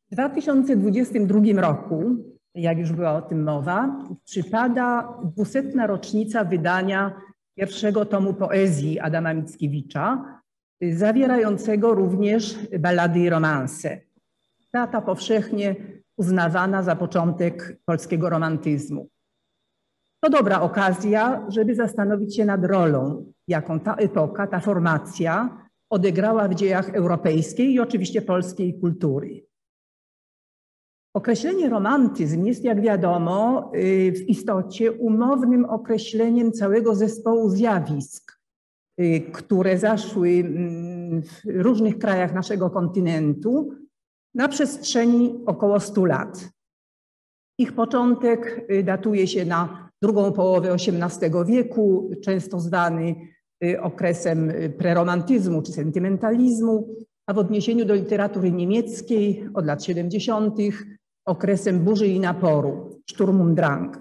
W 2022 roku, jak już była o tym mowa, przypada 200. rocznica wydania pierwszego tomu poezji Adama Mickiewicza, zawierającego również ballady i romanse. Data powszechnie uznawana za początek polskiego romantyzmu. To dobra okazja, żeby zastanowić się nad rolą, jaką ta epoka, ta formacja odegrała w dziejach europejskiej i oczywiście polskiej kultury. Określenie romantyzm jest, jak wiadomo, w istocie umownym określeniem całego zespołu zjawisk, które zaszły w różnych krajach naszego kontynentu na przestrzeni około 100 lat. Ich początek datuje się na drugą połowę XVIII wieku, często zwany okresem preromantyzmu czy sentymentalizmu, a w odniesieniu do literatury niemieckiej od lat 70. okresem burzy i naporu, Sturm und Drang.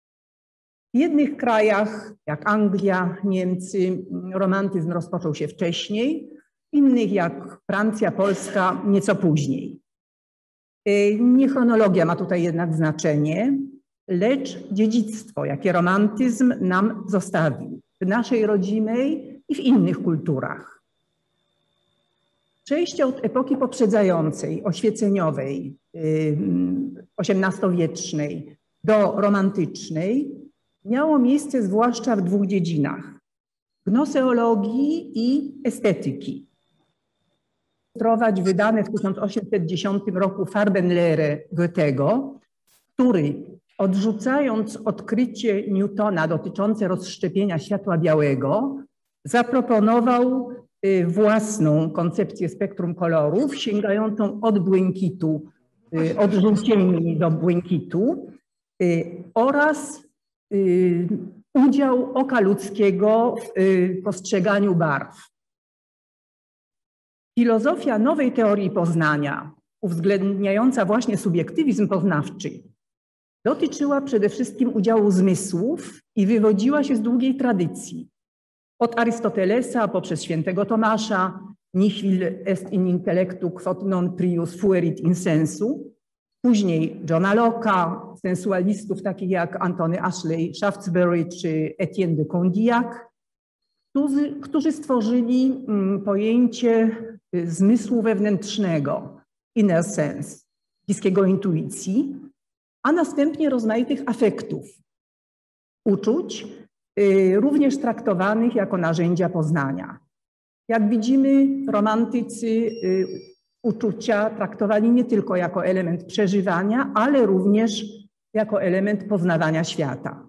W jednych krajach, jak Anglia, Niemcy, romantyzm rozpoczął się wcześniej, w innych, jak Francja, Polska, nieco później. Nie chronologia ma tutaj jednak znaczenie, lecz dziedzictwo, jakie romantyzm nam zostawił w naszej rodzimej i w innych kulturach. Przejście od epoki poprzedzającej, oświeceniowej, XVIII-wiecznej do romantycznej miało miejsce zwłaszcza w dwóch dziedzinach: gnoseologii i estetyki. Ilustrować wydane w 1810 roku Farbenlehre Goethego, który, odrzucając odkrycie Newtona dotyczące rozszczepienia światła białego, zaproponował własną koncepcję spektrum kolorów, sięgającą od błękitu, od żółcieni do błękitu oraz udział oka ludzkiego w postrzeganiu barw. Filozofia nowej teorii poznania, uwzględniająca właśnie subiektywizm poznawczy, dotyczyła przede wszystkim udziału zmysłów i wywodziła się z długiej tradycji. Od Arystotelesa poprzez świętego Tomasza, nihil est in intellectu quod non prius fuerit in sensu, później Johna Locke'a, sensualistów takich jak Antony Ashley Shaftesbury czy Etienne de Condillac, którzy stworzyli pojęcie zmysłu wewnętrznego, inner sense, bliskiego intuicji, a następnie rozmaitych afektów, uczuć, również traktowanych jako narzędzia poznania. Jak widzimy, romantycy uczucia traktowali nie tylko jako element przeżywania, ale również jako element poznawania świata.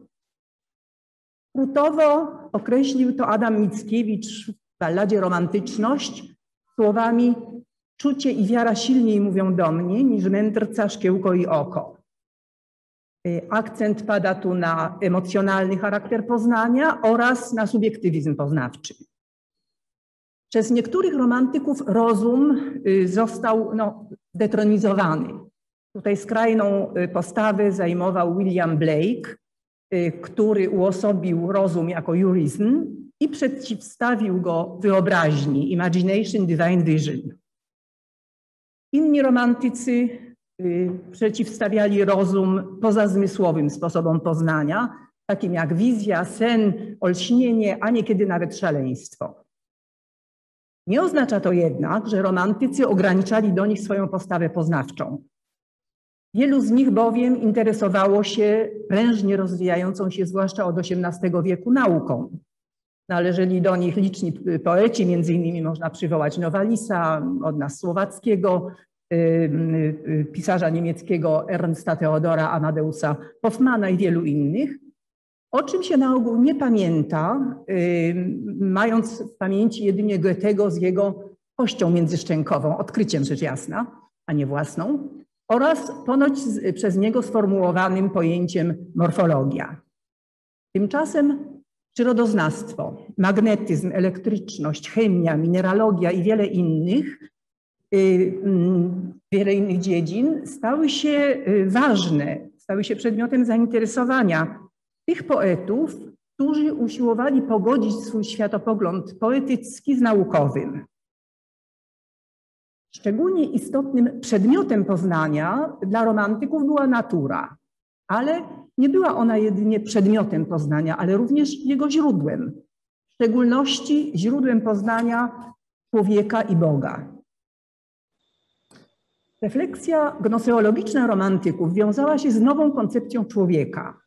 Skrótowo określił to Adam Mickiewicz w balladzie Romantyczność słowami: czucie i wiara silniej mówią do mnie niż mędrca, szkiełko i oko. Akcent pada tu na emocjonalny charakter poznania oraz na subiektywizm poznawczy. Przez niektórych romantyków rozum został zdetronizowany. Tutaj skrajną postawę zajmował William Blake, który uosobił rozum jako jurizm i przeciwstawił go wyobraźni, imagination, divine vision. Inni romantycy przeciwstawiali rozum pozazmysłowym sposobom poznania, takim jak wizja, sen, olśnienie, a niekiedy nawet szaleństwo. Nie oznacza to jednak, że romantycy ograniczali do nich swoją postawę poznawczą. Wielu z nich bowiem interesowało się prężnie rozwijającą się zwłaszcza od XVIII wieku nauką. Należeli do nich liczni poeci, między innymi można przywołać Nowalisa, od nas Słowackiego, pisarza niemieckiego Ernsta Theodora Amadeusa Hoffmana i wielu innych, o czym się na ogół nie pamięta, mając w pamięci jedynie Goethego z jego kością międzyszczękową, odkryciem rzecz jasna, a nie własną, oraz ponoć przez niego sformułowanym pojęciem morfologia. Tymczasem przyrodoznawstwo, magnetyzm, elektryczność, chemia, mineralogia i wiele innych dziedzin stały się ważne, stały się przedmiotem zainteresowania tych poetów, którzy usiłowali pogodzić swój światopogląd poetycki z naukowym. Szczególnie istotnym przedmiotem poznania dla romantyków była natura, ale nie była ona jedynie przedmiotem poznania, ale również jego źródłem, w szczególności źródłem poznania człowieka i Boga. Refleksja gnoseologiczna romantyków wiązała się z nową koncepcją człowieka.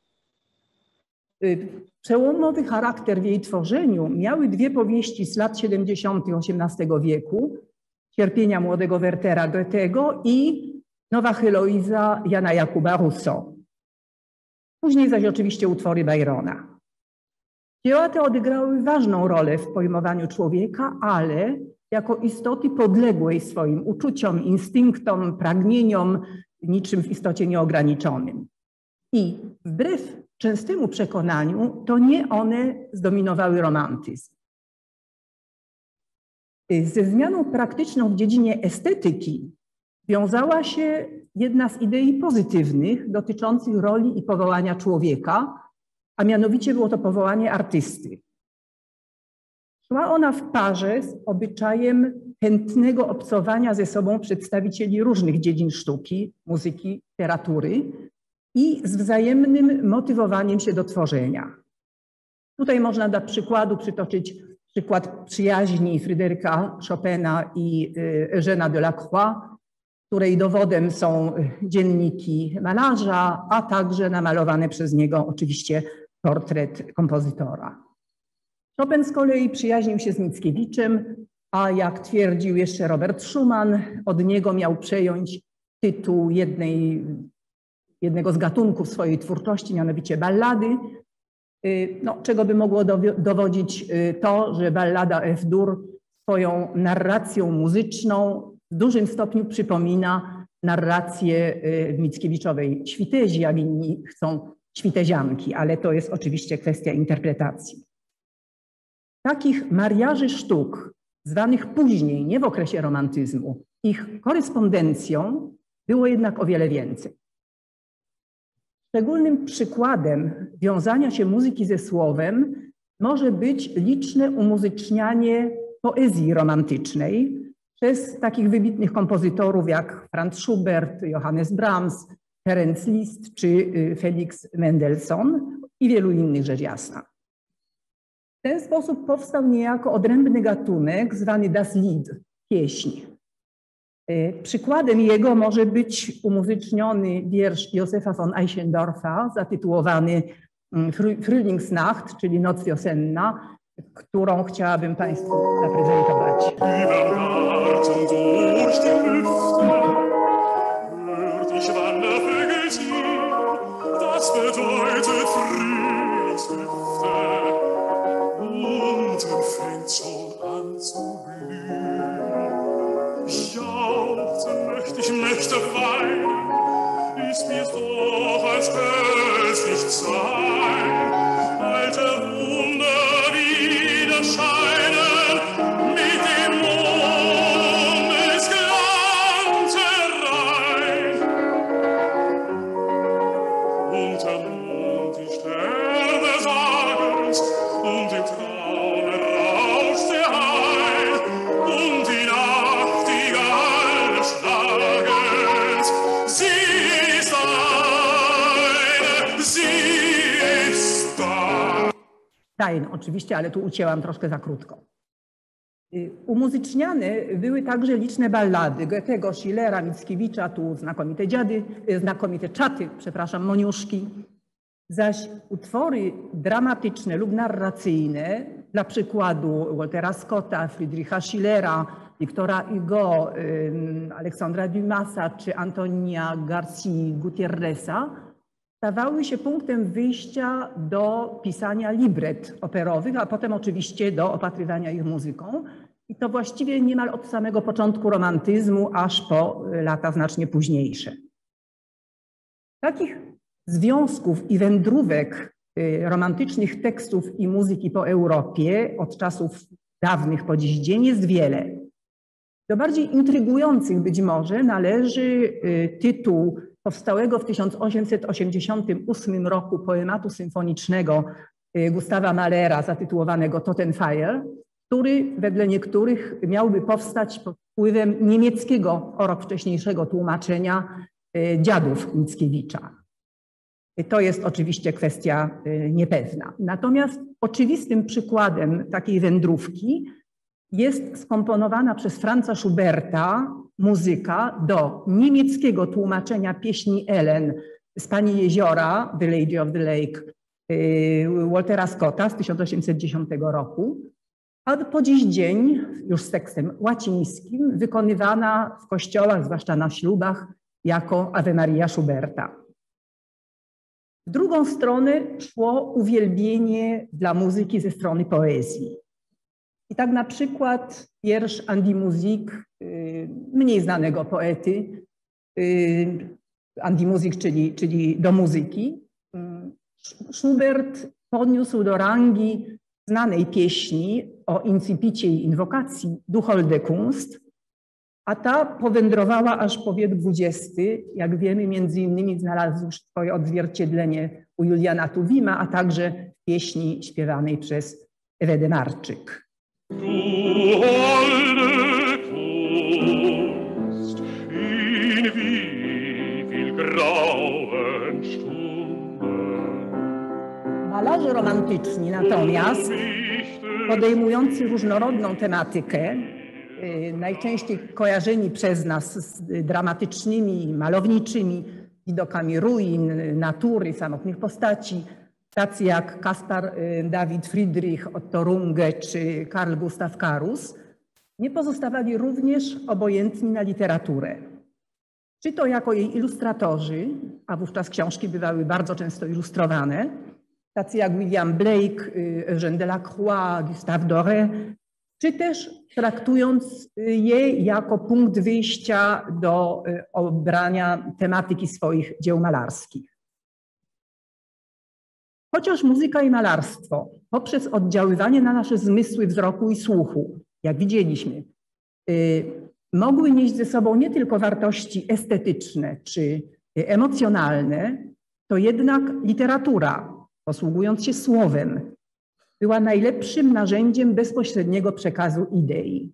Przełomowy charakter w jej tworzeniu miały dwie powieści z lat 70. XVIII wieku, Cierpienia młodego Wertera Goethego i Nowa Heloiza Jana Jakuba Rousseau. Później zaś oczywiście utwory Byrona. Dzieła te odegrały ważną rolę w pojmowaniu człowieka, ale jako istoty podległej swoim uczuciom, instynktom, pragnieniom, niczym w istocie nieograniczonym. I wbrew częstemu przekonaniu, to nie one zdominowały romantyzm. Ze zmianą praktyczną w dziedzinie estetyki wiązała się jedna z idei pozytywnych dotyczących roli i powołania człowieka, a mianowicie było to powołanie artysty. Szła ona w parze z obyczajem chętnego obcowania ze sobą przedstawicieli różnych dziedzin sztuki, muzyki, literatury i z wzajemnym motywowaniem się do tworzenia. Tutaj można dla przykładu przytoczyć przykład przyjaźni Fryderyka Chopina i Eugène'a Delacroix, której dowodem są dzienniki malarza, a także namalowany przez niego oczywiście portret kompozytora. Chopin z kolei przyjaźnił się z Mickiewiczem, a jak twierdził jeszcze Robert Schumann, od niego miał przejąć tytuł jednego z gatunków swojej twórczości, mianowicie ballady, czego by mogło dowodzić to, że ballada F-dur swoją narracją muzyczną w dużym stopniu przypomina narrację w Mickiewiczowej Świtezi, jak inni chcą świtezianki, ale to jest oczywiście kwestia interpretacji. Takich mariaży sztuk, zwanych później, nie w okresie romantyzmu, ich korespondencją było jednak o wiele więcej. Szczególnym przykładem wiązania się muzyki ze słowem może być liczne umuzycznianie poezji romantycznej przez takich wybitnych kompozytorów jak Franz Schubert, Johannes Brahms, Ferenc Liszt czy Felix Mendelssohn i wielu innych, rzecz jasna. W ten sposób powstał niejako odrębny gatunek zwany Das Lied, pieśń. Przykładem jego może być umuzyczniony wiersz Józefa von Eichendorffa zatytułowany Frühlingsnacht, czyli Noc wiosenna, którą chciałabym Państwu zaprezentować. Ich möchte weinen, ist mir's doch, als könnte nicht sein. Alte Wunder wieder scheinen, mit dem Mondesglanz herein. Unter Mond die Sterne sagen's, und im Traume rauscht der Hain, und die Nachtigall des Schlagens, sie ist da. Stein, oczywiście, ale tu ucięłam troszkę za krótko. Umuzyczniane były także liczne ballady Goethego, Schillera, Mickiewicza, tu znakomite czaty, Moniuszki, zaś utwory dramatyczne lub narracyjne, dla przykładu Waltera Scotta, Friedricha Schillera, Wiktora Hugo, Aleksandra Dumasa czy Antonia García Gutiérreza, stawały się punktem wyjścia do pisania libret operowych, a potem oczywiście do opatrywania ich muzyką. I to właściwie niemal od samego początku romantyzmu, aż po lata znacznie późniejsze. Takich związków i wędrówek romantycznych tekstów i muzyki po Europie od czasów dawnych po dziś dzień jest wiele. Do bardziej intrygujących być może należy tytuł powstałego w 1888 roku poematu symfonicznego Gustawa Mahlera zatytułowanego Totenfeier, który wedle niektórych miałby powstać pod wpływem niemieckiego o rok wcześniejszego tłumaczenia Dziadów Mickiewicza. To jest oczywiście kwestia niepewna. Natomiast oczywistym przykładem takiej wędrówki jest skomponowana przez Franza Schuberta muzyka do niemieckiego tłumaczenia pieśni Ellen z Pani Jeziora, The Lady of the Lake, Waltera Scotta z 1810 roku, a po dziś dzień już z tekstem łacińskim wykonywana w kościołach, zwłaszcza na ślubach, jako Ave Maria Schuberta. W drugą stronę szło uwielbienie dla muzyki ze strony poezji. I tak na przykład wiersz Andy Muzik, mniej znanego poety, Andy Muzik, czyli do muzyki, Schubert podniósł do rangi znanej pieśni o incipicie i inwokacji Du holde Kunst, a ta powędrowała aż po wiek XX. Jak wiemy, między innymi znalazł swoje odzwierciedlenie u Juliana Tuwima, a także w pieśni śpiewanej przez Ewę Demarczyk. Du holde Kunst, in wie viel grauen Stunden. Malarze romantyczni natomiast, podejmujący różnorodną tematykę, najczęściej kojarzeni przez nas z dramatycznymi, malowniczymi widokami ruin, natury, samotnych postaci, tacy jak Caspar David Friedrich, Otto Runge czy Carl Gustav Karus, nie pozostawali również obojętni na literaturę. Czy to jako jej ilustratorzy, a wówczas książki bywały bardzo często ilustrowane, tacy jak William Blake, Eugène Delacroix, Gustave Doré, czy też traktując je jako punkt wyjścia do obrania tematyki swoich dzieł malarskich. Chociaż muzyka i malarstwo poprzez oddziaływanie na nasze zmysły wzroku i słuchu, jak widzieliśmy, mogły nieść ze sobą nie tylko wartości estetyczne czy emocjonalne, to jednak literatura, posługując się słowem, była najlepszym narzędziem bezpośredniego przekazu idei.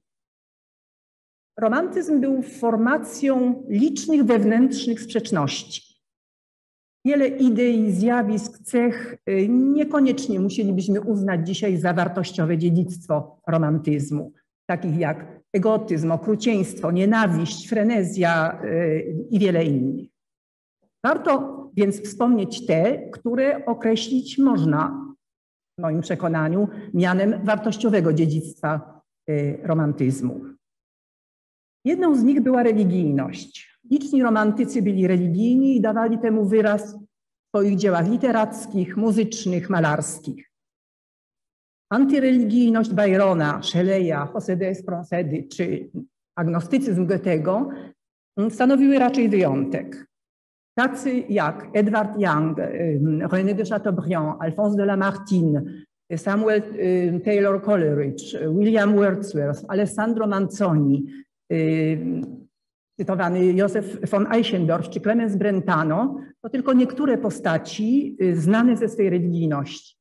Romantyzm był formacją licznych wewnętrznych sprzeczności. Wiele idei, zjawisk, cech niekoniecznie musielibyśmy uznać dzisiaj za wartościowe dziedzictwo romantyzmu, takich jak egotyzm, okrucieństwo, nienawiść, frenezja i wiele innych. Warto więc wspomnieć te, które określić można, w moim przekonaniu, mianem wartościowego dziedzictwa romantyzmu. Jedną z nich była religijność. Liczni romantycy byli religijni i dawali temu wyraz w swoich dziełach literackich, muzycznych, malarskich. Antyreligijność Byrona, Shelley'a, José de Esproncedy czy agnostycyzm Goethego stanowiły raczej wyjątek. Tacy jak Edward Young, René de Chateaubriand, Alphonse de Lamartine, Samuel Taylor Coleridge, William Wordsworth, Alessandro Manzoni, cytowany Józef von Eichendorff czy Clemens Brentano, to tylko niektóre postaci znane ze swej religijności.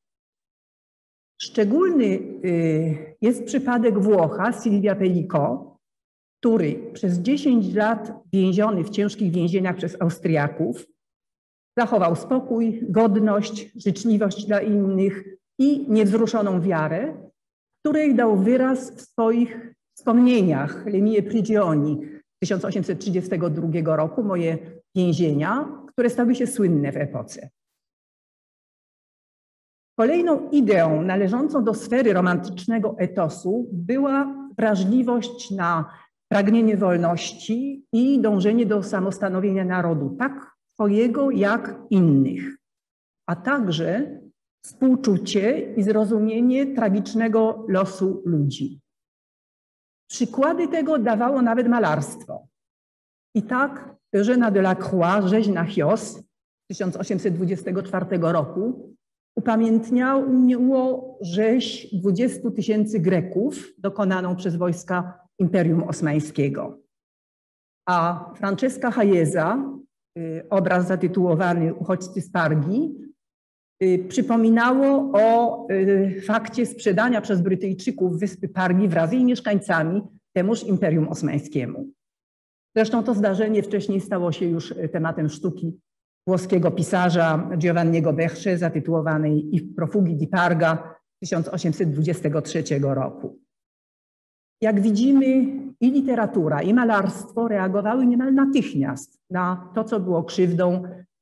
Szczególny jest przypadek Włocha Silvia Pellico, który przez 10 lat więziony w ciężkich więzieniach przez Austriaków zachował spokój, godność, życzliwość dla innych i niewzruszoną wiarę, której dał wyraz w swoich wspomnieniach Le mie prigioni 1832 roku, moje więzienia, które stały się słynne w epoce. Kolejną ideą należącą do sfery romantycznego etosu była wrażliwość na pragnienie wolności i dążenie do samostanowienia narodu, tak swojego jak innych, a także współczucie i zrozumienie tragicznego losu ludzi. Przykłady tego dawało nawet malarstwo. I tak Eugène Delacroix, Rzeź na Chios 1824 roku upamiętniało rzeź 20 000 Greków dokonaną przez wojska Imperium Osmańskiego. A Francesca Hayeza, obraz zatytułowany Uchodźcy z Pargii, przypominało o fakcie sprzedania przez Brytyjczyków wyspy Pargi wraz z jej mieszkańcami temuż Imperium Osmańskiemu. Zresztą to zdarzenie wcześniej stało się już tematem sztuki włoskiego pisarza Giovanniego Becce zatytułowanej I profughi di Parga 1823 roku. Jak widzimy, i literatura, i malarstwo reagowały niemal natychmiast na to, co było krzywdą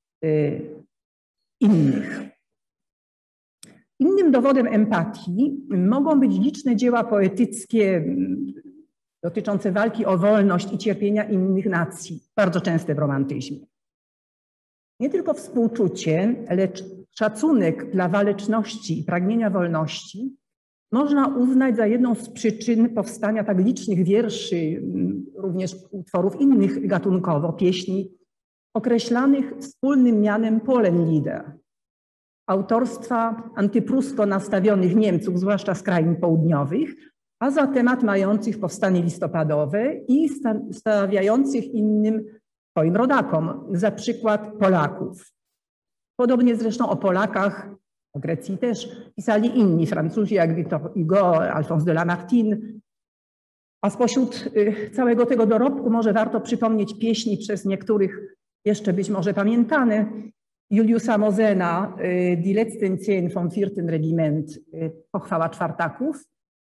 innych. Innym dowodem empatii mogą być liczne dzieła poetyckie dotyczące walki o wolność i cierpienia innych nacji, bardzo częste w romantyzmie. Nie tylko współczucie, lecz szacunek dla waleczności i pragnienia wolności można uznać za jedną z przyczyn powstania tak licznych wierszy, również utworów innych gatunkowo, pieśni, określanych wspólnym mianem Polenlieder, autorstwa antyprusko nastawionych Niemców, zwłaszcza z krain południowych, a za temat mających powstanie listopadowe i stawiających innym swoim rodakom, za przykład Polaków. Podobnie zresztą o Polakach, o Grecji też, pisali inni Francuzi, jak Victor Hugo, Alphonse de Lamartine. A spośród całego tego dorobku może warto przypomnieć pieśni przez niektórych jeszcze być może pamiętane, Juliusa Mosena, Die letzten Zehn vom Vierten Regiment, Pochwała Czwartaków,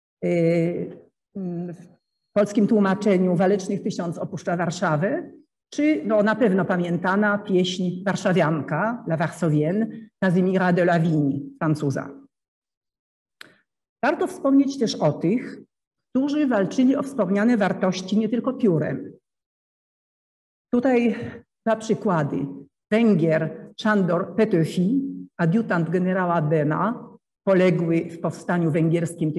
w polskim tłumaczeniu Walecznych 1000 opuszcza Warszawę, czy no, na pewno pamiętana pieśń Warszawianka, La Varsovienne, Kazimira de Lavigne, Francuza. Warto wspomnieć też o tych, którzy walczyli o wspomniane wartości nie tylko piórem. Tutaj dwa przykłady. Węgier Sándor Petőfi, adiutant generała Bema, poległy w powstaniu węgierskim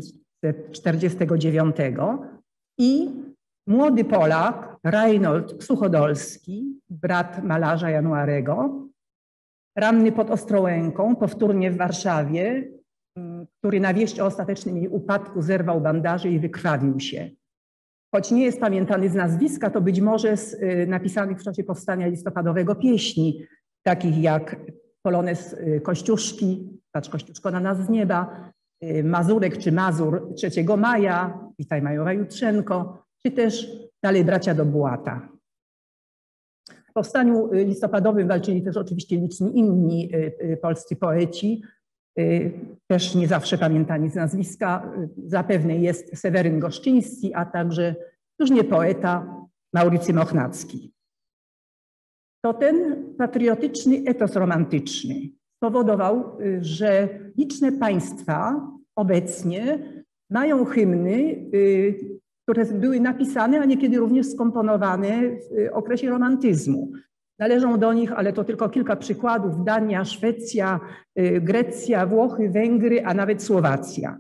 1849, i młody Polak Reinhold Suchodolski, brat malarza Januarego, ranny pod Ostrołęką, powtórnie w Warszawie, który na wieść o ostatecznym jej upadku zerwał bandaże i wykrwawił się. Choć nie jest pamiętany z nazwiska, to być może z napisanych w czasie powstania listopadowego pieśni, takich jak Polonez Kościuszki, Patrz Kościuszko na nas z nieba, Mazurek czy Mazur 3 maja, Witaj majora Jutrzenko, czy też dalej Bracia do Błata. W powstaniu listopadowym walczyli też oczywiście liczni inni polscy poeci, też nie zawsze pamiętani z nazwiska. Zapewne jest Seweryn Goszczyński, a także już nie poeta, Maurycy Mochnacki. To ten patriotyczny etos romantyczny spowodował, że liczne państwa obecnie mają hymny, które były napisane, a niekiedy również skomponowane w okresie romantyzmu. Należą do nich, ale to tylko kilka przykładów, Dania, Szwecja, Grecja, Włochy, Węgry, a nawet Słowacja.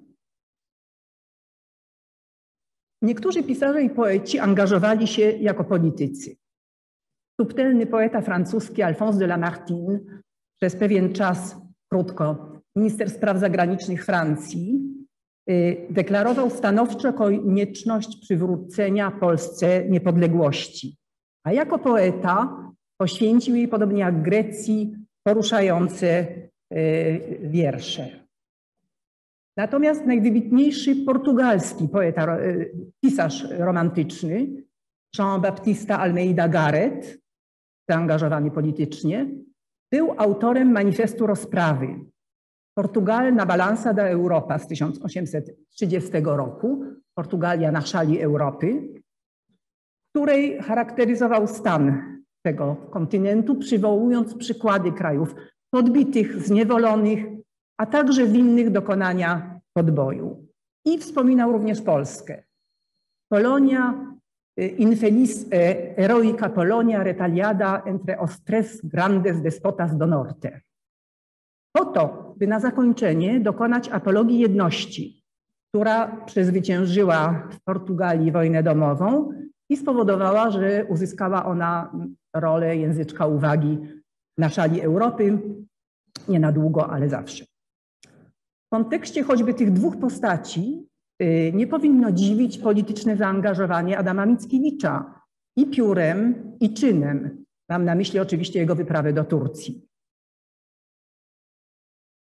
Niektórzy pisarze i poeci angażowali się jako politycy. Subtelny poeta francuski Alphonse de Lamartine, przez pewien czas, krótko, minister spraw zagranicznych Francji, deklarował stanowczo konieczność przywrócenia Polsce niepodległości. A jako poeta poświęcił jej, podobnie jak Grecji, poruszające wiersze. Natomiast najwybitniejszy portugalski poeta, pisarz romantyczny, Jean-Baptista Almeida Garrett, zaangażowany politycznie, był autorem manifestu rozprawy Portugal na balansa da Europa z 1830 roku, Portugalia na szali Europy, w której charakteryzował stan tego kontynentu, przywołując przykłady krajów podbitych, zniewolonych, a także winnych dokonania podboju. I wspominał również Polskę. Polonia infeliz heroica Polonia retaliada entre os tres grandes despotas do norte. Po to, by na zakończenie dokonać apologii jedności, która przezwyciężyła w Portugalii wojnę domową i spowodowała, że uzyskała ona rolę języczka uwagi na szali Europy, nie na długo, ale zawsze. W kontekście choćby tych dwóch postaci nie powinno dziwić polityczne zaangażowanie Adama Mickiewicza i piórem, i czynem. Mam na myśli oczywiście jego wyprawę do Turcji.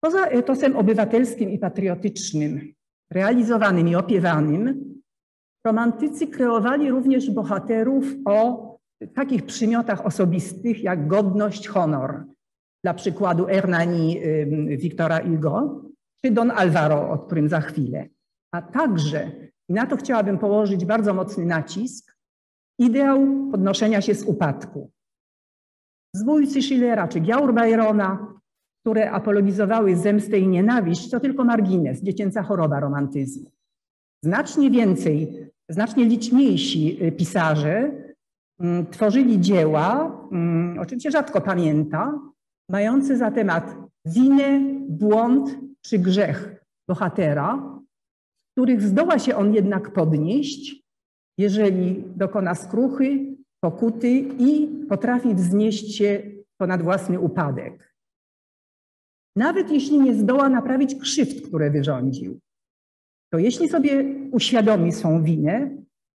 Poza etosem obywatelskim i patriotycznym, realizowanym i opiewanym, romantycy kreowali również bohaterów o takich przymiotach osobistych jak godność, honor. Dla przykładu Hernani Victora Hugo czy Don Alvaro, o którym za chwilę. A także, i na to chciałabym położyć bardzo mocny nacisk, ideał podnoszenia się z upadku. Zbójcy Schillera czy Giaur Byrona, które apologizowały zemstę i nienawiść, to tylko margines, dziecięca choroba romantyzmu. Znacznie więcej, znacznie liczniejsi pisarze tworzyli dzieła, o czym się rzadko pamięta, mające za temat winę, błąd czy grzech bohatera, których zdoła się on jednak podnieść, jeżeli dokona skruchy, pokuty i potrafi wznieść się ponad własny upadek. Nawet jeśli nie zdoła naprawić krzywd, które wyrządził, to jeśli sobie uświadomi swą winę,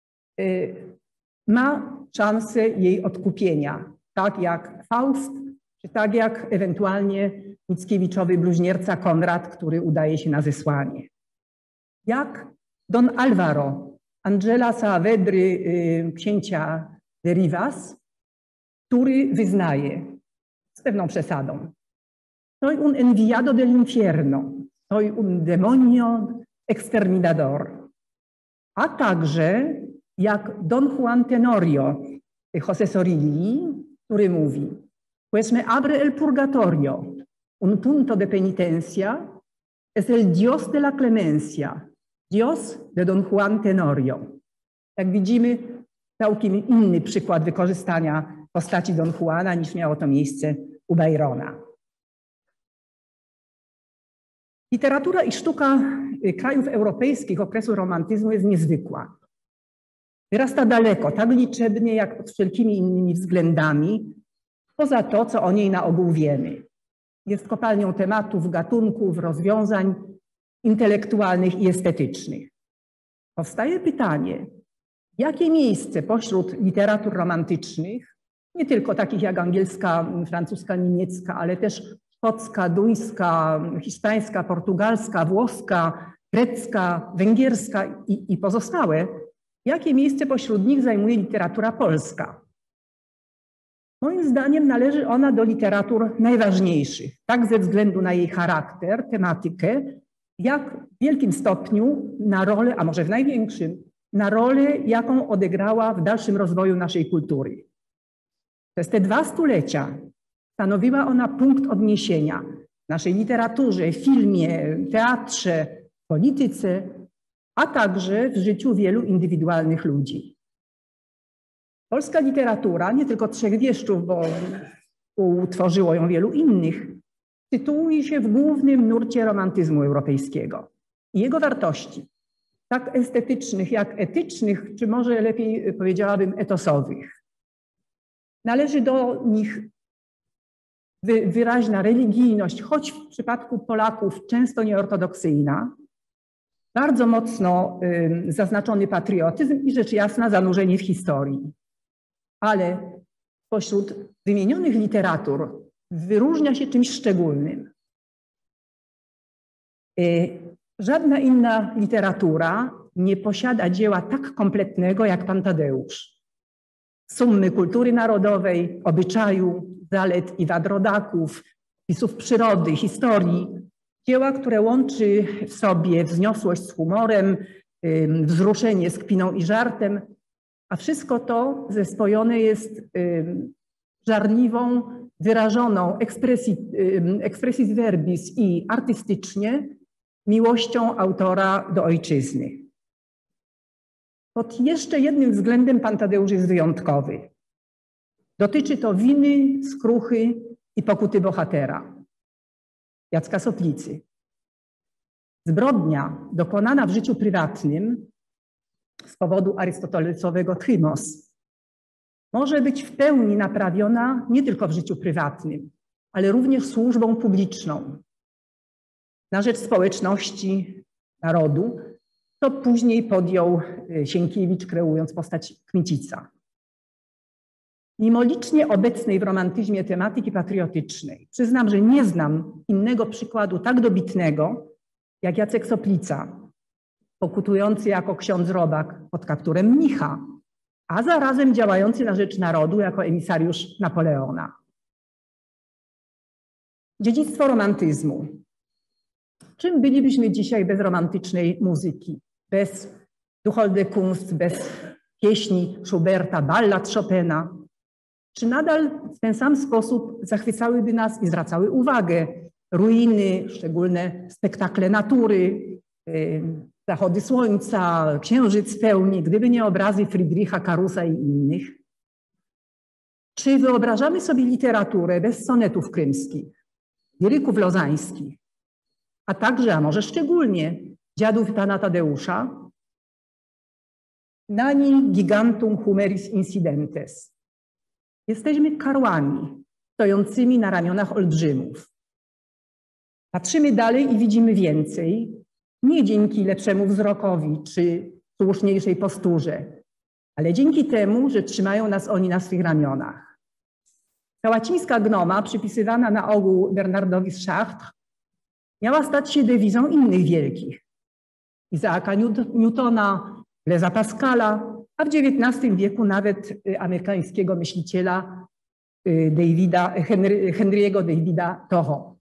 ma szansę jej odkupienia, tak jak Faust, czy tak jak ewentualnie Mickiewiczowy bluźnierca Konrad, który udaje się na zesłanie. Jak Don Alvaro, Angela Saavedry, księcia de Rivas, który wyznaje z pewną przesadą: soy un enviado del infierno, soy un demonio exterminador. A także jak Don Juan Tenorio José Sorilli, który mówi: pues me abre el purgatorio, un punto de penitencia, es el Dios de la clemencia, Dios de Don Juan Tenorio. Jak widzimy, całkiem inny przykład wykorzystania postaci Don Juana niż miało to miejsce u Byrona. Literatura i sztuka krajów europejskich okresu romantyzmu jest niezwykła. Wyrasta daleko, tak liczebnie jak pod wszelkimi innymi względami, poza to, co o niej na ogół wiemy. Jest kopalnią tematów, gatunków, rozwiązań intelektualnych i estetycznych. Powstaje pytanie, jakie miejsce pośród literatur romantycznych, nie tylko takich jak angielska, francuska, niemiecka, ale też szkocka, duńska, hiszpańska, portugalska, włoska, grecka, węgierska i pozostałe, jakie miejsce pośród nich zajmuje literatura polska? Moim zdaniem należy ona do literatur najważniejszych, tak ze względu na jej charakter, tematykę, jak w wielkim stopniu na rolę, a może w największym, na rolę, jaką odegrała w dalszym rozwoju naszej kultury. Przez te 2 stulecia stanowiła ona punkt odniesienia w naszej literaturze, filmie, teatrze, polityce, a także w życiu wielu indywidualnych ludzi. Polska literatura, nie tylko Trzech Wieszczów, bo utworzyło ją wielu innych, sytuuje się w głównym nurcie romantyzmu europejskiego i jego wartości, tak estetycznych jak etycznych, czy może lepiej powiedziałabym etosowych. Należy do nich wyraźna religijność, choć w przypadku Polaków często nieortodoksyjna, bardzo mocno zaznaczony patriotyzm i rzecz jasna zanurzenie w historii. Ale pośród wymienionych literatur wyróżnia się czymś szczególnym. Żadna inna literatura nie posiada dzieła tak kompletnego jak Pan Tadeusz. Summy kultury narodowej, obyczaju, zalet i wad rodaków, pisów przyrody, historii. Dzieła, które łączy w sobie wzniosłość z humorem, wzruszenie z kpiną i żartem, a wszystko to zespojone jest żarliwą, wyrażoną expressis verbis i artystycznie miłością autora do ojczyzny. Pod jeszcze jednym względem Pan Tadeusz jest wyjątkowy. Dotyczy to winy, skruchy i pokuty bohatera, Jacka Soplicy. Zbrodnia dokonana w życiu prywatnym z powodu arystotelesowego thymos może być w pełni naprawiona nie tylko w życiu prywatnym, ale również służbą publiczną na rzecz społeczności, narodu, co później podjął Sienkiewicz, kreując postać Kmicica. Mimo licznie obecnej w romantyzmie tematyki patriotycznej, przyznam, że nie znam innego przykładu tak dobitnego jak Jacek Soplica, pokutujący jako ksiądz robak pod kapturem mnicha, a zarazem działający na rzecz narodu jako emisariusz Napoleona. Dziedzictwo romantyzmu. Czym bylibyśmy dzisiaj bez romantycznej muzyki, bez Ducholde Kunst, bez pieśni Schuberta, ballad Chopina? Czy nadal w ten sam sposób zachwycałyby nas i zwracały uwagę ruiny, szczególne spektakle natury, zachody słońca, księżyc w pełni, gdyby nie obrazy Friedricha Carusa i innych? Czy wyobrażamy sobie literaturę bez sonetów krymskich, liryków lozańskich, a także, a może szczególnie, dziadów pana Tadeusza? Nani gigantum humeris incidentes. Jesteśmy karłami stojącymi na ramionach olbrzymów. Patrzymy dalej i widzimy więcej, nie dzięki lepszemu wzrokowi czy słuszniejszej posturze, ale dzięki temu, że trzymają nas oni na swych ramionach. Ta łacińska gnoma, przypisywana na ogół Bernardowi z Chartres, miała stać się dewizą innych wielkich. Isaaca Newtona, Blaisa Pascala, a w XIX wieku nawet amerykańskiego myśliciela Henry'ego Davida Thoreau.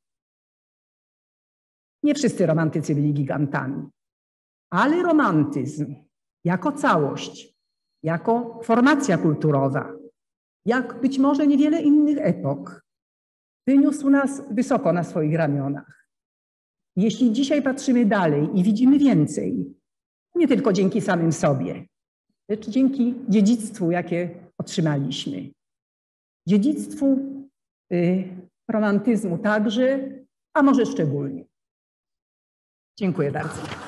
Nie wszyscy romantycy byli gigantami, ale romantyzm jako całość, jako formacja kulturowa, jak być może niewiele innych epok, wyniósł nas wysoko na swoich ramionach. Jeśli dzisiaj patrzymy dalej i widzimy więcej, nie tylko dzięki samym sobie, lecz dzięki dziedzictwu, jakie otrzymaliśmy. Dziedzictwu romantyzmu także, a może szczególnie. Dziękuję bardzo.